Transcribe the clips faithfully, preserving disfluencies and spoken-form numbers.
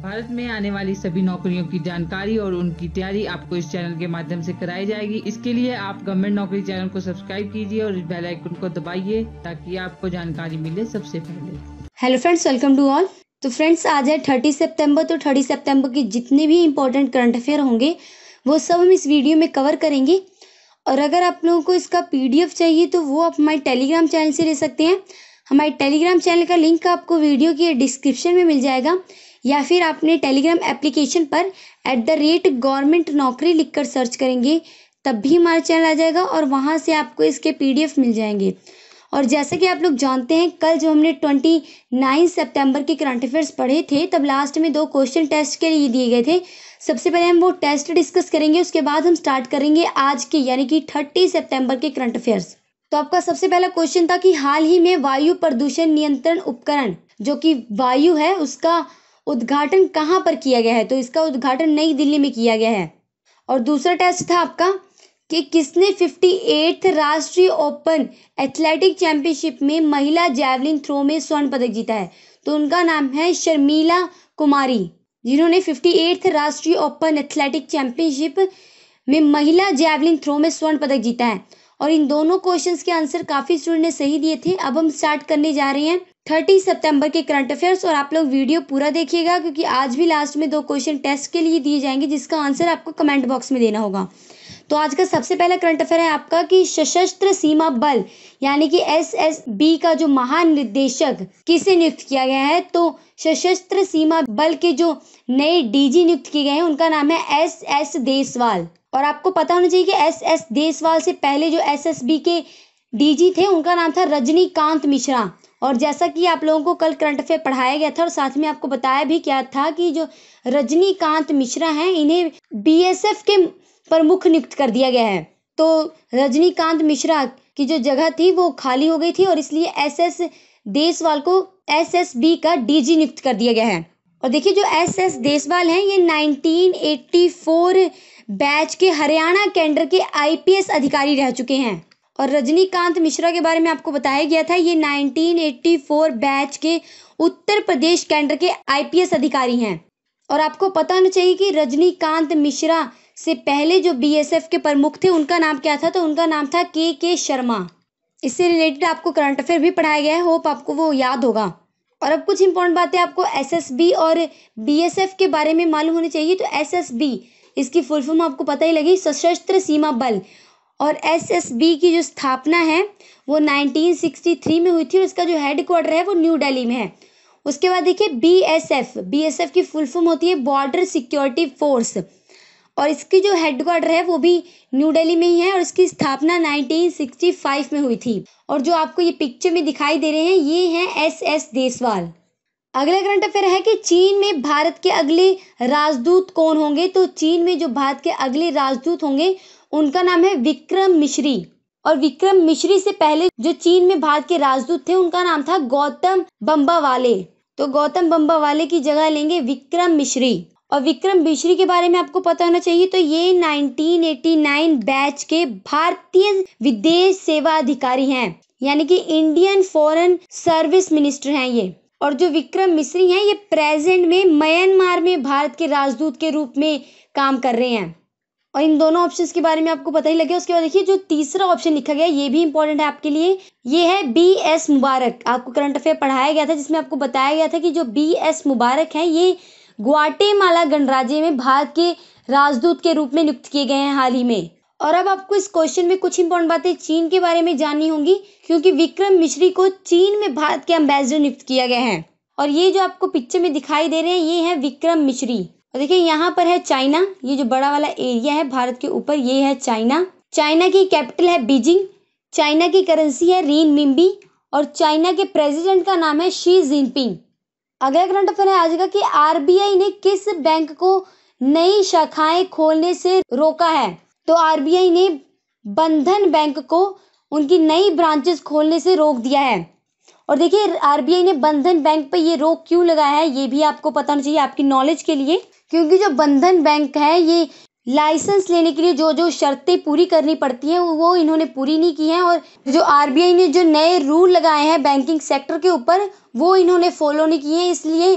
भारत में आने वाली सभी नौकरियों की जानकारी और उनकी तैयारी आपको इस चैनल के माध्यम से कराई जाएगी। इसके लिए आप गवर्नमेंट नौकरी चैनल को सब्सक्राइब कीजिए और बेल आइकन को दबाइए ताकि आपको जानकारी मिले सबसे पहले। Hello friends, welcome to all. तो फ्रेंड्स, आज है तीस सितंबर। तो तीस सितंबर के जितने भी इम्पोर्टेंट करंट अफेयर होंगे वो सब हम इस वीडियो में कवर करेंगे। और अगर आप लोगों को इसका पीडीएफ चाहिए तो वो आप हमारे टेलीग्राम चैनल से ले सकते हैं। हमारे टेलीग्राम चैनल का लिंक आपको वीडियो के डिस्क्रिप्शन में मिल जाएगा, या फिर आपने टेलीग्राम एप्लीकेशन पर एट द रेट गवर्नमेंट नौकरी लिखकर सर्च करेंगे तब भी हमारा चैनल आ जाएगा और वहाँ से आपको इसके पीडीएफ मिल जाएंगे। और जैसा कि आप लोग जानते हैं, कल जो हमने उनतीस सितंबर के करंट अफेयर्स पढ़े थे तब लास्ट में दो क्वेश्चन टेस्ट के लिए दिए गए थे। सबसे पहले हम वो टेस्ट डिस्कस करेंगे, उसके बाद हम स्टार्ट करेंगे आज के यानी कि तीस सितंबर के करंट अफेयर्स। तो आपका सबसे पहला क्वेश्चन था कि हाल ही में वायु प्रदूषण नियंत्रण उपकरण जो कि वायु है उसका उद्घाटन कहाँ पर किया गया है। तो इसका उद्घाटन नई दिल्ली में किया गया है। और दूसरा टेस्ट था आपका कि किसने अट्ठावन राष्ट्रीय ओपन एथलेटिक चैंपियनशिप में महिला जैवलिन थ्रो में स्वर्ण पदक जीता है। तो उनका नाम है शर्मिला कुमारी, जिन्होंने अट्ठावन राष्ट्रीय ओपन एथलेटिक चैंपियनशिप में महिला जैवलिन थ्रो में स्वर्ण पदक जीता है। और इन दोनों क्वेश्चंस के आंसर काफी स्टूडेंट ने सही दिए थे। अब हम स्टार्ट करने जा रहे हैं तीस सितंबर के करंट अफेयर्स। और आप लोग वीडियो पूरा देखिएगा क्योंकि आज भी लास्ट में दो क्वेश्चन टेस्ट के लिए दिए जाएंगे जिसका आंसर आपको कमेंट बॉक्स में देना होगा। तो आज का सबसे पहला करंट अफेयर है आपका कि सशस्त्र सीमा बल यानी कि एस एस बी का जो महानिदेशक किसे नियुक्त किया गया है। तो सशस्त्र सीमा बल के जो नए डीजी नियुक्त किए गए हैं उनका नाम है एस एस देसवाल। और आपको पता होना चाहिए कि एस एस देसवाल से पहले जो एस एस बी के डीजी थे उनका नाम था रजनीकांत मिश्रा। और जैसा कि आप लोगों को कल करंट अफेयर पढ़ाया गया था और साथ में आपको बताया भी क्या था कि जो रजनीकांत मिश्रा हैं इन्हें बीएसएफ के प्रमुख नियुक्त कर दिया गया है। तो रजनीकांत मिश्रा की जो जगह थी वो खाली हो गई थी और इसलिए एस एस देसवाल को एस एस बी का डीजी नियुक्त कर दिया गया है। और देखिए जो एस एस देसवाल हैं ये उन्नीस सौ चौरासी बैच के हरियाणा कैडर के आईपीएस अधिकारी रह चुके हैं। और रजनीकांत मिश्रा के बारे में आपको बताया गया था, ये उन्नीस सौ चौरासी बैच के उत्तर प्रदेश कैडर के आईपीएस अधिकारी हैं। और आपको पता होना चाहिए कि रजनीकांत मिश्रा से पहले जो बीएसएफ के प्रमुख थे उनका नाम क्या था। तो उनका नाम था के के शर्मा। इससे रिलेटेड आपको करंट अफेयर भी पढ़ाया गया है, होप आपको वो याद होगा। और अब कुछ इंपॉर्टेंट बातें आपको एसएसबी और बीएसएफ के बारे में मालूम होनी चाहिए। तो एसएसबी इसकी फुल फॉर्म आपको पता ही लगी, सशस्त्र सीमा बल। और एसएसबी की जो स्थापना है वो उन्नीस सौ तिरसठ में हुई थी और इसका जो हेडक्वार्टर है वो न्यू दिल्ली में है। उसके बाद देखिए बीएसएफ, बीएसएफ की फुल फॉर्म होती है बॉर्डर सिक्योरिटी फोर्स और इसकी जो हेडक्वार्टर है वो भी न्यू दिल्ली में ही है और इसकी स्थापना उन्नीस सौ पैंसठ में हुई थी। और जो आपको ये पिक्चर में दिखाई दे रहे हैं ये हैं एस एस देसवाल। अगला करंट अफेयर है कि चीन में भारत के अगले राजदूत कौन होंगे। तो चीन में जो भारत के अगले राजदूत होंगे उनका नाम है विक्रम मिश्री। और विक्रम मिश्री से पहले जो चीन में भारत के राजदूत थे उनका नाम था गौतम बम्बावाले। तो गौतम बम्बावाले की जगह लेंगे विक्रम मिश्री। और विक्रम मिश्री के बारे में आपको पता होना चाहिए, तो ये उन्नीस सौ नवासी बैच के भारतीय विदेश सेवा अधिकारी हैं, यानी कि इंडियन फॉरेन सर्विस मिनिस्टर हैं ये। और जो विक्रम मिश्री हैं ये प्रेजेंट में म्यांमार में भारत के राजदूत के रूप में काम कर रहे हैं। और इन दोनों ऑप्शंस के बारे में आपको पता ही लगे। उसके बाद देखिए जो तीसरा ऑप्शन लिखा गया ये भी इंपॉर्टेंट है आपके लिए, ये है बी एस मुबारक। आपको करंट अफेयर पढ़ाया गया था जिसमें आपको बताया गया था कि जो बी एस मुबारक हैं ये ग्वाटेमाला गणराज्य में भारत के राजदूत के रूप में नियुक्त किए गए हैं हाल ही में। और अब आपको इस क्वेश्चन में कुछ इंपॉर्टेंट बातें चीन के बारे में जाननी होंगी क्योंकि विक्रम मिश्री को चीन में भारत के एम्बेसडर नियुक्त किया गया है। और ये जो आपको पिक्चर में दिखाई दे रहे हैं ये है विक्रम मिश्री। और देखिए यहाँ पर है चाइना, ये जो बड़ा वाला एरिया है भारत के ऊपर ये है चाइना। चाइना की कैपिटल है बीजिंग। चाइना की करेंसी है रीन मिंबी और चाइना के प्रेसिडेंट का नाम है शी जिनपिंग। अगला करंट अफेयर है आज का कि आरबीआई ने किस बैंक को नई शाखाएं खोलने से रोका है। तो आरबीआई ने बंधन बैंक को उनकी नई ब्रांचेस खोलने से रोक दिया है। और देखिए आरबीआई ने बंधन बैंक पे ये रोक क्यों लगाया है ये भी आपको पता होना चाहिए आपकी नॉलेज के लिए, क्योंकि जो बंधन बैंक है ये लाइसेंस लेने के लिए जो जो शर्तें पूरी करनी पड़ती हैं वो इन्होंने पूरी नहीं की हैं। और जो आरबीआई ने जो नए रूल लगाए हैं बैंकिंग सेक्टर के ऊपर वो इन्होंने फॉलो नहीं किए हैं, इसलिए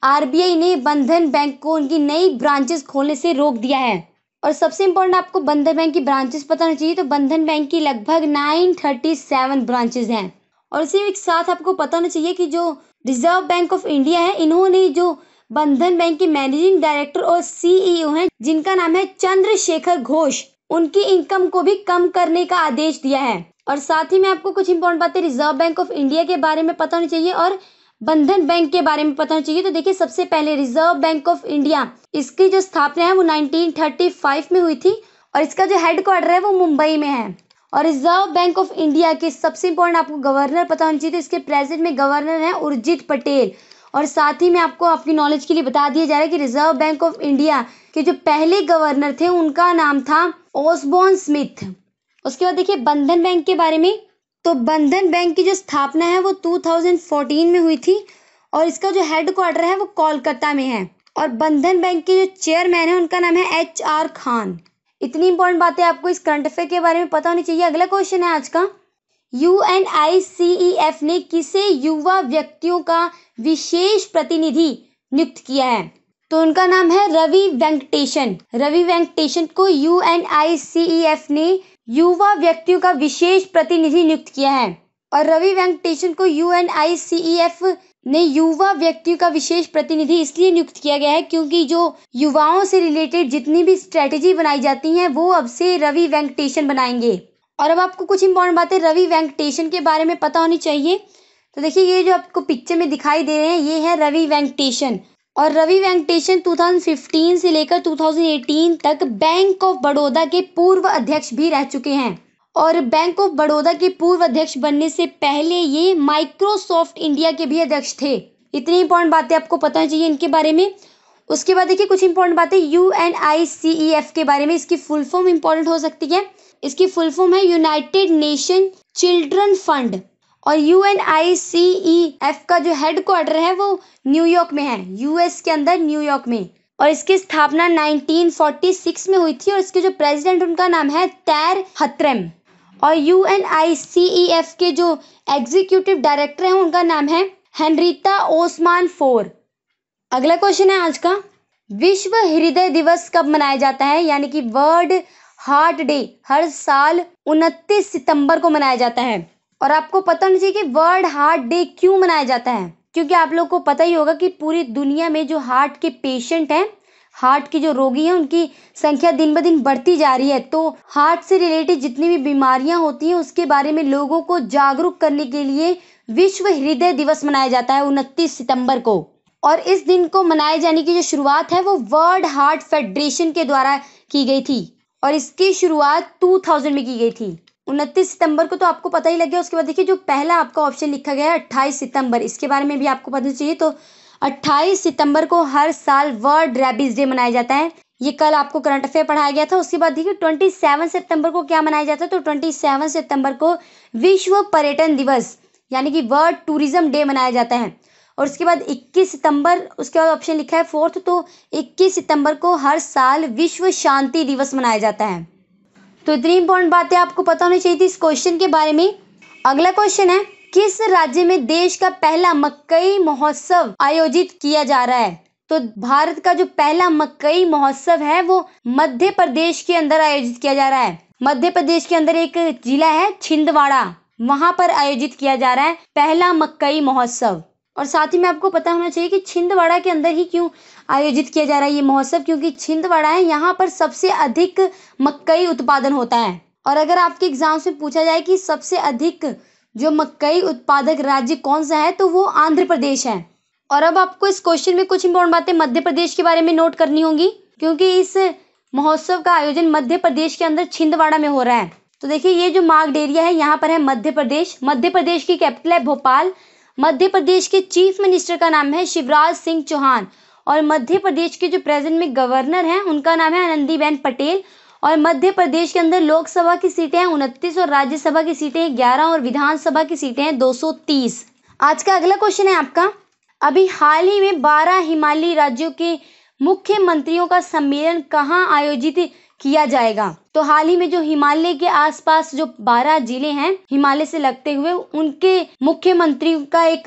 आरबीआई ने बंधन बैंक को उनकी नई ब्रांचेस खोलने से रोक दिया है। और सबसे इम्पोर्टेंट आपको बंधन बैंक की ब्रांचेस पता होनी चाहिए। तो बंधन बैंक की लगभग नौ सौ सैंतीस ब्रांचेस हैं। और इसी एक साथ आपको पता होना चाहिए कि जो रिजर्व बैंक ऑफ इंडिया है, इन्होंने जो बंधन बैंक के मैनेजिंग डायरेक्टर और सीईओ हैं, जिनका नाम है चंद्रशेखर घोष, उनकी इनकम को भी कम करने का आदेश दिया है। और साथ ही में आपको कुछ इंपॉर्टेंट बातें रिजर्व बैंक ऑफ इंडिया के बारे में पता होनी चाहिए और बंधन बैंक के बारे में पता होना चाहिए। तो देखिए, सबसे पहले रिजर्व बैंक ऑफ इंडिया, इसकी जो स्थापना है वो उन्नीस सौ पैंतीस में हुई थी और इसका जो हेडक्वार्टर है वो मुंबई में है। और रिजर्व बैंक ऑफ इंडिया के सबसे इंपॉर्टेंट आपको गवर्नर पता होना चाहिए। तो इसके प्रेजेंट में गवर्नर है उर्जित पटेल। और साथ ही में आपको आपकी नॉलेज के लिए बता दिया जा रहा है कि रिजर्व बैंक ऑफ इंडिया के जो पहले गवर्नर थे उनका नाम था ऑसबॉर्न स्मिथ। उसके बाद देखिए बंधन बैंक के बारे में। तो बंधन बैंक की जो स्थापना है वो दो हज़ार चौदह में हुई थी और इसका जो हेडक्वार्टर है वो कोलकाता में है। और बंधन बैंक के जो चेयरमैन है उनका नाम है एच आर खान। इतनी इंपॉर्टेंट बातें आपको इस करंट अफेयर के बारे में पता होनी चाहिए। अगला क्वेश्चन है आज का, U N I C E F ने किसे युवा व्यक्तियों का विशेष प्रतिनिधि नियुक्त किया है? तो उनका नाम है रवि वेंकटेशन। रवि वेंकटेशन को U N I C E F ने युवा व्यक्तियों का विशेष प्रतिनिधि नियुक्त किया है। और रवि वेंकटेशन को U N I C E F ने युवा व्यक्तियों का विशेष प्रतिनिधि इसलिए नियुक्त किया गया है क्योंकि जो युवाओं से रिलेटेड जितनी भी स्ट्रेटेजी बनाई जाती हैं वो अब से रवि वेंकटेशन बनाएंगे। और अब आपको कुछ इंपॉर्टेंट बातें रवि वेंकटेशन के बारे में पता होनी चाहिए। तो देखिए, ये जो आपको पिक्चर में दिखाई दे रहे हैं ये है रवि वेंकटेशन। और रवि वेंकटेशन दो हज़ार पंद्रह से लेकर दो हज़ार अठारह तक बैंक ऑफ बड़ौदा के पूर्व अध्यक्ष भी रह चुके हैं। और बैंक ऑफ बड़ौदा के पूर्व अध्यक्ष बनने से पहले ये माइक्रोसॉफ्ट इंडिया के भी अध्यक्ष थे। इतनी इंपॉर्टेंट बातें आपको पता चाहिए इनके बारे में। उसके बाद देखिए कुछ इंपॉर्टेंट बातें U N I C E F के बारे में। इसकी फुल फॉर्म इंपॉर्टेंट हो सकती है। इसकी फुल फॉर्म है यूनाइटेड नेशन चिल्ड्रन फंड। और U N I C E F का जो हेडक्वार्टर है वो न्यूयॉर्क में है, यूएस के अंदर न्यूयॉर्क में। और इसकी स्थापना उन्नीस सौ छियालीस में हुई थी और इसके जो प्रेसिडेंट उनका नाम है टैर हथरम। और U N I C E F के जो एग्जीक्यूटिव डायरेक्टर हैं उनका नाम है हेनरिटा ओस्मान फोर। अगला क्वेश्चन है आज का, विश्व हृदय दिवस कब मनाया जाता है? यानी कि वर्ल्ड हार्ट डे हर साल उनतीस सितंबर को मनाया जाता है। और आपको पता होना चाहिए कि वर्ल्ड हार्ट डे क्यों मनाया जाता है, क्योंकि आप लोगों को पता ही होगा कि पूरी दुनिया में जो हार्ट के पेशेंट हैं, हार्ट के जो रोगी हैं, उनकी संख्या दिन ब दिन बढ़ती जा रही है। तो हार्ट से रिलेटेड जितनी भी बीमारियां होती हैं उसके बारे में लोगों को जागरूक करने के लिए विश्व हृदय दिवस मनाया जाता है उनतीस सितंबर को। और इस दिन को मनाए जाने की जो शुरुआत है वो वर्ल्ड हार्ट फेडरेशन के द्वारा की गई थी और इसकी शुरुआत दो हज़ार में की गई थी उनतीस सितंबर को। तो आपको पता ही लग गया। उसके बाद देखिए जो पहला आपका ऑप्शन लिखा गया है अट्ठाईस सितंबर, इसके बारे में भी आपको पता चाहिए। तो अट्ठाईस सितंबर को हर साल वर्ल्ड रेबीज डे मनाया जाता है। ये कल आपको करंट अफेयर पढ़ाया गया था। उसके बाद देखिए सत्ताईस सितंबर को क्या मनाया जाता है? तो सत्ताईस सितंबर को विश्व पर्यटन दिवस यानी कि वर्ल्ड टूरिज्म डे मनाया जाता है। और उसके बाद इक्कीस सितंबर, उसके बाद ऑप्शन लिखा है फोर्थ, तो इक्कीस सितंबर को हर साल विश्व शांति दिवस मनाया जाता है। तो इतनी इंपॉर्टेंट बातें आपको पता होनी चाहिए थी इस क्वेश्चन के बारे में। अगला क्वेश्चन है, किस राज्य में देश का पहला मकई महोत्सव आयोजित किया जा रहा है? तो भारत का जो पहला मकई महोत्सव है वो मध्य प्रदेश के अंदर आयोजित किया जा रहा है। मध्य प्रदेश के अंदर एक जिला है छिंदवाड़ा, वहां पर आयोजित किया जा रहा है पहला मकई महोत्सव। और साथ ही में आपको पता होना चाहिए कि छिंदवाड़ा के अंदर ही क्यों आयोजित किया जा रहा है ये महोत्सव, क्योंकि छिंदवाड़ा है यहाँ पर सबसे अधिक मकई उत्पादन होता है। और अगर आपके एग्जाम से पूछा जाए कि सबसे अधिक जो मकई उत्पादक राज्य कौन सा है तो वो आंध्र प्रदेश है। और अब आपको इस क्वेश्चन में कुछ इंपॉर्टेंट बातें मध्य प्रदेश के बारे में नोट करनी होंगी, क्योंकि इस महोत्सव का आयोजन मध्य प्रदेश के अंदर छिंदवाड़ा में हो रहा है। तो देखिए ये जो मार्क्ड एरिया है यहाँ पर है मध्य प्रदेश। मध्य प्रदेश की कैपिटल है भोपाल। मध्य प्रदेश के चीफ मिनिस्टर का नाम है शिवराज सिंह चौहान। और मध्य प्रदेश के जो प्रेजेंट में गवर्नर हैं उनका नाम है आनंदीबेन पटेल। और मध्य प्रदेश के अंदर लोकसभा की सीटें हैं उनतीस और राज्यसभा की सीटें हैं ग्यारह और विधानसभा की सीटें हैं दो सौ तीस। आज का अगला क्वेश्चन है आपका, अभी हाल ही में बारह हिमालयी राज्यों के मुख्यमंत्रियों का सम्मेलन कहाँ आयोजित किया जाएगा? तो हाल ही में जो हिमालय के आसपास जो बारह जिले हैं हिमालय से लगते हुए, उनके मुख्यमंत्रियों का एक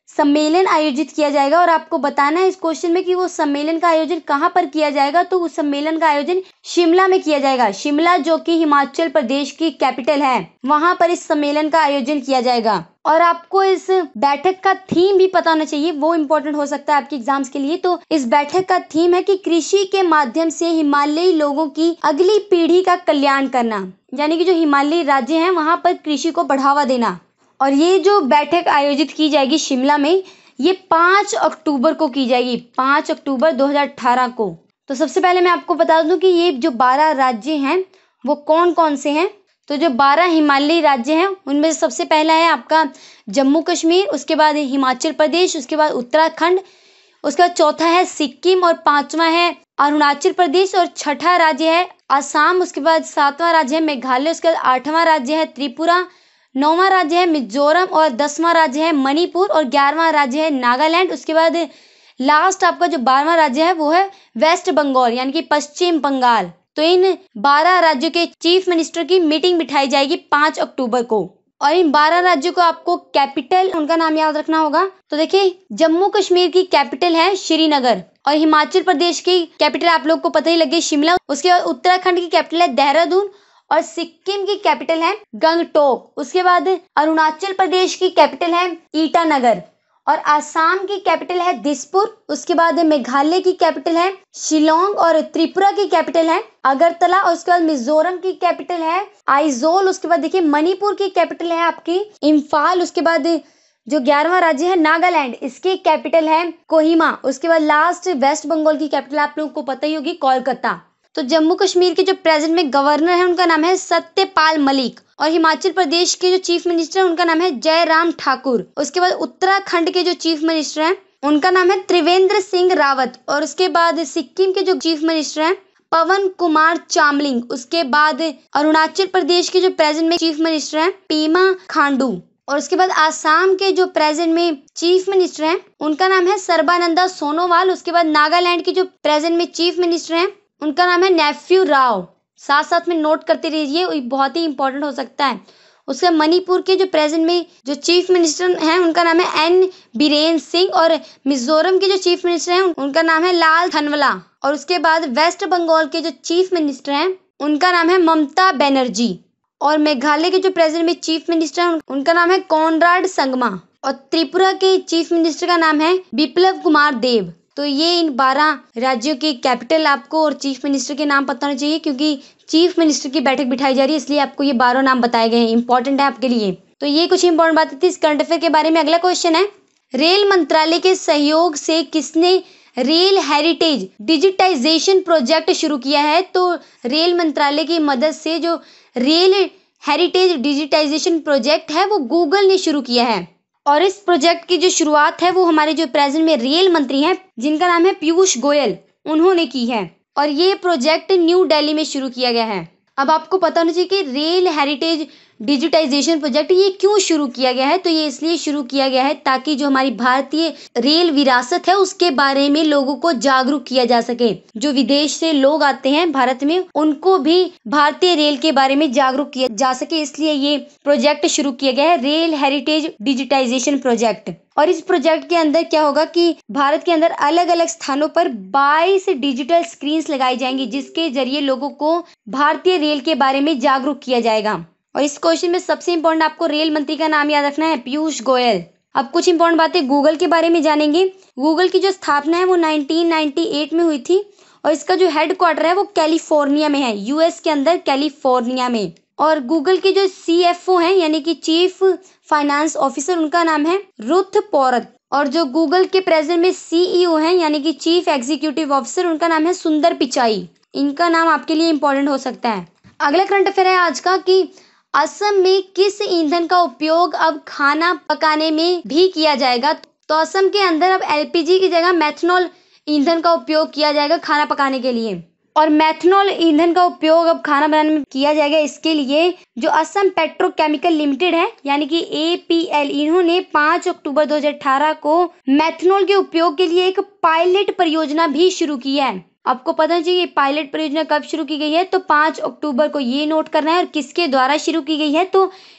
सम्मेलन आयोजित किया जाएगा और आपको बताना है इस क्वेश्चन में कि वो सम्मेलन का आयोजन कहाँ पर किया जाएगा। तो उस सम्मेलन का आयोजन शिमला में किया जाएगा। शिमला जो कि हिमाचल प्रदेश की कैपिटल है, वहां पर इस सम्मेलन का आयोजन किया जाएगा। और आपको इस बैठक का थीम भी पता होना चाहिए, वो इम्पोर्टेंट हो सकता है आपके एग्जाम्स के लिए। तो इस बैठक का थीम है कि कृषि के माध्यम से हिमालयी लोगों की अगली पीढ़ी का कल्याण करना, यानी कि जो हिमालयी राज्य हैं वहां पर कृषि को बढ़ावा देना। और ये जो बैठक आयोजित की जाएगी शिमला में, ये पाँच अक्टूबर को की जाएगी, पाँच अक्टूबर दो हजार अठारह को। तो सबसे पहले मैं आपको बता दूं कि ये जो बारह राज्य हैं वो कौन कौन से हैं। तो जो बारह हिमालयी राज्य हैं उनमें सबसे पहला है आपका जम्मू कश्मीर, उसके बाद हिमाचल प्रदेश, उसके बाद उत्तराखंड, उसके बाद चौथा है सिक्किम और पांचवा है अरुणाचल प्रदेश और छठा राज्य है असम, उसके बाद सातवां राज्य है मेघालय, उसके बाद आठवां राज्य है त्रिपुरा, नौवां राज्य है मिजोरम और दसवां राज्य है मणिपुर और ग्यारहवां राज्य है नागालैंड। उसके बाद लास्ट आपका जो बारहवां राज्य है वो है वेस्ट बंगाल, यानी कि पश्चिम बंगाल। तो इन बारह राज्यों के चीफ मिनिस्टर की मीटिंग बिठाई जाएगी पाँच अक्टूबर को। और इन बारह राज्यों को आपको कैपिटल उनका नाम याद रखना होगा। तो देखिए, जम्मू कश्मीर की कैपिटल है श्रीनगर और हिमाचल प्रदेश की कैपिटल आप लोग को पता ही लगे शिमला। उसके बाद उत्तराखंड की कैपिटल है देहरादून और सिक्किम की कैपिटल है गंगटोक। उसके बाद अरुणाचल प्रदेश की कैपिटल है ईटानगर और आसाम की कैपिटल है दिसपुर। उसके बाद मेघालय की कैपिटल है शिलोंग और त्रिपुरा की कैपिटल है अगरतला और उसके बाद मिजोरम की कैपिटल है आइजोल। उसके बाद देखिए मणिपुर की कैपिटल है आपकी इम्फाल। उसके बाद जो ग्यारहवां राज्य है नागालैंड, इसकी कैपिटल है कोहिमा। उसके बाद लास्ट वेस्ट बंगाल की कैपिटल आप लोगों को पता ही होगी कोलकाता। तो जम्मू कश्मीर के जो प्रेजेंट में गवर्नर है उनका नाम है सत्यपाल मलिक और हिमाचल प्रदेश के जो चीफ मिनिस्टर है उनका नाम है जयराम ठाकुर। उसके बाद उत्तराखंड के जो चीफ मिनिस्टर हैं उनका नाम है त्रिवेंद्र सिंह रावत और उसके बाद सिक्किम के जो चीफ मिनिस्टर हैं पवन कुमार चामलिंग। उसके बाद अरुणाचल प्रदेश के जो प्रेजेंट में चीफ मिनिस्टर हैं पीमा खांडू और उसके बाद आसाम के जो प्रेजेंट में चीफ मिनिस्टर हैं उनका नाम है सर्बानंदा सोनोवाल। उसके बाद नागालैंड के जो प्रेजेंट में चीफ मिनिस्टर हैं उनका नाम है नेफ्यू राव। साथ साथ में नोट करते रहिए, बहुत ही इंपॉर्टेंट हो सकता है। उसके मणिपुर के जो प्रेजेंट में जो चीफ मिनिस्टर हैं उनका नाम है एन बीरेन सिंह और मिजोरम के जो चीफ मिनिस्टर हैं उनका नाम है लाल थनवला। और उसके बाद वेस्ट बंगाल के जो चीफ मिनिस्टर हैं उनका नाम है ममता बनर्जी और मेघालय के जो प्रेजेंट में चीफ मिनिस्टर हैं उनका नाम है कॉनराड संगमा और त्रिपुरा के चीफ मिनिस्टर का नाम है बिप्लब कुमार देव। तो ये इन बारह राज्यों की कैपिटल आपको और चीफ मिनिस्टर के नाम पता होना चाहिए, क्योंकि चीफ मिनिस्टर की बैठक बिठाई जा रही है इसलिए आपको ये बारह नाम बताए गए हैं, इंपॉर्टेंट है आपके लिए। तो ये कुछ इंपॉर्टेंट बातें थी इस करंट अफेयर के बारे में। अगला क्वेश्चन है, रेल मंत्रालय के सहयोग से किसने रेल हेरिटेज डिजिटाइजेशन प्रोजेक्ट शुरू किया है? तो रेल मंत्रालय की मदद से जो रेल हेरिटेज डिजिटाइजेशन प्रोजेक्ट है वो गूगल ने शुरू किया है और इस प्रोजेक्ट की जो शुरुआत है वो हमारे जो प्रेजेंट में रेल मंत्री हैं जिनका नाम है पीयूष गोयल, उन्होंने की है और ये प्रोजेक्ट न्यू दिल्ली में शुरू किया गया है। अब आपको पता होना चाहिए कि रेल हेरिटेज डिजिटाइजेशन प्रोजेक्ट ये क्यों शुरू किया गया है। तो ये इसलिए शुरू किया गया है ताकि जो हमारी भारतीय रेल विरासत है उसके बारे में लोगों को जागरूक किया जा सके। जो विदेश से लोग आते हैं भारत में उनको भी भारतीय रेल के बारे में जागरूक किया जा सके, इसलिए ये प्रोजेक्ट शुरू किया गया है, रेल हेरिटेज डिजिटाइजेशन प्रोजेक्ट। और इस प्रोजेक्ट के अंदर क्या होगा कि भारत के अंदर अलग अलग स्थानों पर बाईस डिजिटल स्क्रीन लगाई जाएंगी जिसके जरिए लोगों को भारतीय रेल के बारे में जागरूक किया जाएगा। और इस क्वेश्चन में सबसे इंपॉर्टेंट आपको रेल मंत्री का नाम याद रखना है, पीयूष गोयल। अब कुछ इंपॉर्टेंट बातें गूगल के बारे में जानेंगे। गूगल की जो स्थापना है वो नाइनटीन नाइंटी एट में हुई थी और इसका जो हेडक्वार्टर है वो कैलिफोर्निया में है, यूएस के अंदर कैलिफोर्निया में। और गूगल के जो सीएफओ हैं यानी कि चीफ फाइनेंस ऑफिसर, उनका नाम है रुथ पोरत। और जो गूगल के प्रेजेंट में सीईओ हैं यानी कि चीफ एग्जीक्यूटिव ऑफिसर, उनका नाम है सुंदर पिचाई। इनका नाम आपके लिए इंपॉर्टेंट हो सकता है। अगला करंट अफेयर है आज का कि असम में किस ईंधन का उपयोग अब खाना पकाने में भी किया जाएगा? तो असम के अंदर अब एलपीजी की जगह मेथनॉल ईंधन का उपयोग किया जाएगा खाना पकाने के लिए। और मेथनॉल ईंधन का उपयोग अब खाना बनाने में किया जाएगा। इसके लिए जो असम पेट्रोकेमिकल लिमिटेड है यानी कि एपीएल, इन्होंने पाँच अक्टूबर दो हजार अठारह को मेथनॉल के उपयोग के लिए एक पायलट परियोजना भी शुरू की है। आपको पता चाहिए पायलट परियोजना कब शुरू की गई है, तो पाँच अक्टूबर को ये नोट करना है। और किसके द्वारा शुरू की गई है? तो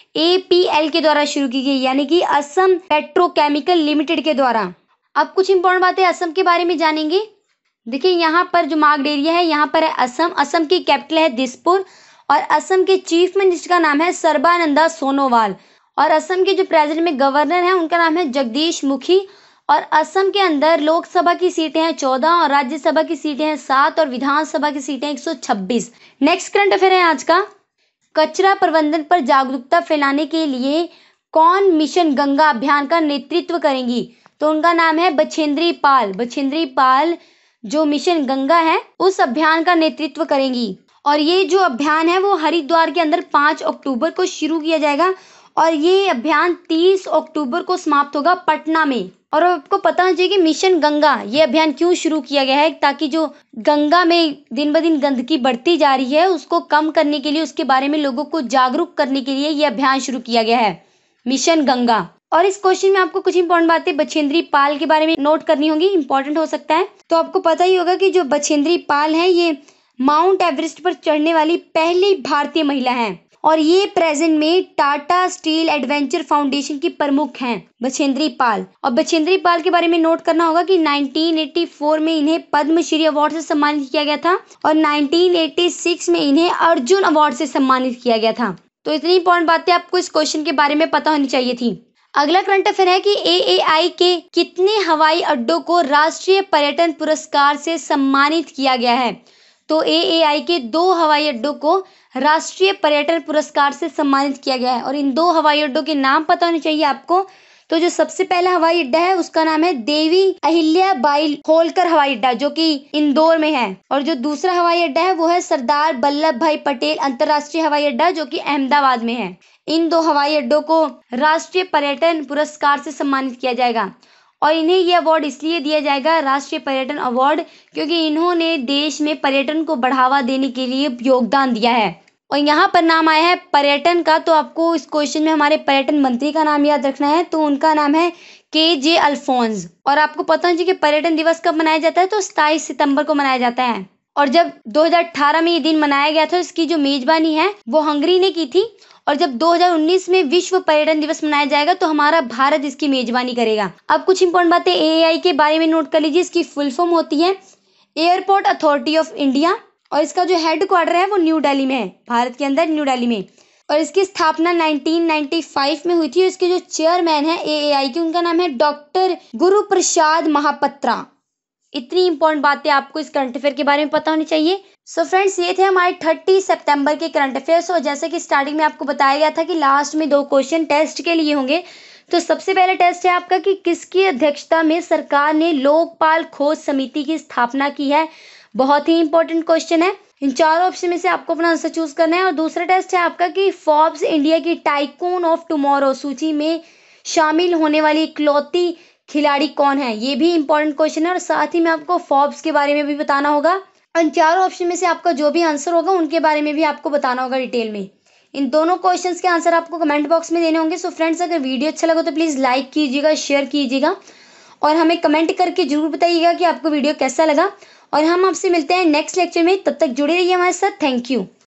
ए पी एल के द्वारा शुरू की गई, यानी कि असम पेट्रोकेमिकल लिमिटेड के द्वारा। अब कुछ इंपॉर्टेंट बातें असम के बारे में जानेंगे। देखिए यहाँ पर जो मार्क्ड एरिया है यहाँ पर है असम। असम की कैपिटल है दिसपुर और असम के चीफ मिनिस्टर का नाम है सर्बानंदा सोनोवाल और असम के जो प्रेजेंट में गवर्नर हैं उनका नाम है जगदीश मुखी। और असम के अंदर लोकसभा की सीटें हैं चौदह और राज्यसभा की सीटें हैं सात और विधानसभा की सीटें एक सौ छब्बीस। नेक्स्ट करंट अफेयर है आज का, कचरा प्रबंधन पर जागरूकता फैलाने के लिए कौन मिशन गंगा अभियान का नेतृत्व करेंगी? तो उनका नाम है बछेंद्री पाल। बछेंद्री पाल जो मिशन गंगा है उस अभियान का नेतृत्व करेंगी। और ये जो अभियान है वो हरिद्वार के अंदर पाँच अक्टूबर को शुरू किया जाएगा और ये अभियान तीस अक्टूबर को समाप्त होगा पटना में। और आपको पता होना चाहिए कि मिशन गंगा ये अभियान क्यों शुरू किया गया है, ताकि जो गंगा में दिन ब दिन गंदगी बढ़ती जा रही है उसको कम करने के लिए, उसके बारे में लोगों को जागरूक करने के लिए ये अभियान शुरू किया गया है, मिशन गंगा। और इस क्वेश्चन में आपको कुछ इंपॉर्टेंट बातें बछेंद्री पाल के बारे में नोट करनी होगी, इंपॉर्टेंट हो सकता है। तो आपको पता ही होगा कि जो बछेंद्री पाल है ये माउंट एवरेस्ट पर चढ़ने वाली पहली भारतीय महिला है और ये प्रेजेंट में टाटा स्टील एडवेंचर फाउंडेशन की प्रमुख हैं बछेंद्री पाल। और बछेंद्री पाल के बारे में नोट करना होगा कि नाइनटीन एटी फोर में इन्हें पद्मश्री अवार्ड से सम्मानित किया गया था और नाइनटीन एटी सिक्स में इन्हें अर्जुन अवार्ड से सम्मानित किया गया था। तो इतनी इंपॉर्टेंट बातें आपको इस क्वेश्चन के बारे में पता होनी चाहिए थी। अगला करंट अफेयर है कि ए ए आई के कितने हवाई अड्डों को राष्ट्रीय पर्यटन पुरस्कार से सम्मानित किया गया है? तो ए ए आई के दो हवाई अड्डों को राष्ट्रीय पर्यटन पुरस्कार से सम्मानित किया गया है और इन दो हवाई अड्डों के नाम पता होने चाहिए आपको। तो जो सबसे पहला हवाई अड्डा है उसका नाम है देवी अहिल्या बाई होलकर हवाई अड्डा जो कि इंदौर में है और जो दूसरा हवाई अड्डा है वो है सरदार वल्लभ भाई पटेल अंतर्राष्ट्रीय हवाई अड्डा जो कि अहमदाबाद में है। इन दो हवाई अड्डों को राष्ट्रीय पर्यटन पुरस्कार से सम्मानित किया जाएगा और इन्हें यह अवार्ड इसलिए दिया जाएगा राष्ट्रीय पर्यटन अवार्ड क्योंकि इन्होंने देश में पर्यटन को बढ़ावा देने के लिए योगदान दिया है। और यहाँ पर नाम आया है पर्यटन का, तो आपको इस क्वेश्चन में हमारे पर्यटन मंत्री का नाम याद रखना है। तो उनका नाम है के जे अल्फोंस। और आपको पता है कि पर्यटन दिवस कब मनाया जाता है? तो सताईस सितंबर को मनाया जाता है और जब दो हज़ार अठारह में ये दिन मनाया गया था इसकी जो मेजबानी है वो हंगरी ने की थी और जब दो हज़ार उन्नीस में विश्व पर्यटन दिवस मनाया जाएगा तो हमारा भारत इसकी मेजबानी करेगा। अब कुछ इंपॉर्टेंट बातें ए ए आई के बारे में नोट कर लीजिए। इसकी फुल फॉर्म होती है एयरपोर्ट अथॉरिटी ऑफ इंडिया और इसका जो हेड क्वार्टर है वो न्यू दिल्ली में है, भारत के अंदर न्यू दिल्ली में। और इसकी स्थापना नाइनटीन नाइंटी फाइव में हुई थी। इसके जो चेयरमैन है ए ए आई के उनका नाम है डॉक्टर गुरु प्रसाद महापात्रा। इतनी इंपॉर्टेंट बातें आपको इस करंट अफेयर के बारे में पता होनी चाहिए। सो so फ्रेंड्स ये थे हमारे तीस सितंबर के करंट अफेयर्स और जैसे कि स्टार्टिंग में आपको बताया गया था कि लास्ट में दो क्वेश्चन टेस्ट के लिए होंगे। तो सबसे पहला टेस्ट है आपका कि किसकी अध्यक्षता में सरकार ने लोकपाल खोज समिति की स्थापना की है। बहुत ही इंपॉर्टेंट क्वेश्चन है। इन चारों ऑप्शन में से आपको अपना आंसर चूज करना है। और दूसरा टेस्ट है आपका कि फोर्ब्स इंडिया की टाइकून ऑफ टुमारो सूची में शामिल होने वाली इकलौती खिलाड़ी कौन है। ये भी इंपॉर्टेंट क्वेश्चन है और साथ ही में आपको फोर्ब्स के बारे में भी बताना होगा। इन चारों ऑप्शन में से आपका जो भी आंसर होगा उनके बारे में भी आपको बताना होगा डिटेल में। इन दोनों क्वेश्चंस के आंसर आपको कमेंट बॉक्स में देने होंगे। सो फ्रेंड्स अगर वीडियो अच्छा लगा तो प्लीज लाइक कीजिएगा, शेयर कीजिएगा और हमें कमेंट करके जरूर बताइएगा कि आपको वीडियो कैसा लगा। और हम आपसे मिलते हैं नेक्स्ट लेक्चर में, तब तक जुड़े रहिए हमारे साथ। Thank you.